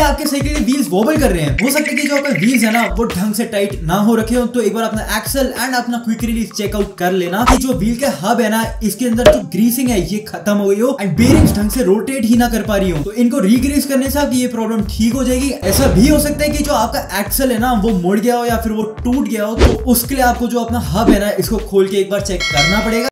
आपके साइकिल के wheels vowel कर रहे हैं, हो सकता है कि जो आपका व्हील्स है ना वो ढंग से टाइट ना हो रखे हो। तो एक बार अपना एक्सल एंड अपना क्विक रिलीज चेकआउट कर लेना कि जो व्हील के हब है ना इसके अंदर जो ग्रीसिंग है ये खत्म हो गई हो एंड बेरिंग्स ढंग से रोटेट ही ना कर पा रही हो। तो इनको रीग्रीस करने से आपकी ये प्रॉब्लम ठीक हो जाएगी। ऐसा भी हो सकता है कि जो आपका एक्सल है ना वो मुड़ गया हो या फिर वो टूट गया हो, तो उसके लिए आपको जो अपना हब है ना इसको खोल के एक बार चेक करना पड़ेगा।